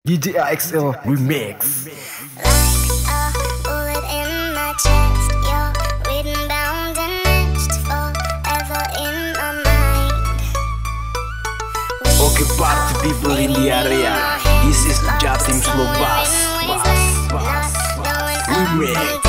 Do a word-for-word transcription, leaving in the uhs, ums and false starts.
D J A X L Remix. Like a bullet in my chest, you're written, bound and etched forever in my mind. Okay, party people in the area, this is Jatim Slow Bass, Bass, Bass, Bass Remix.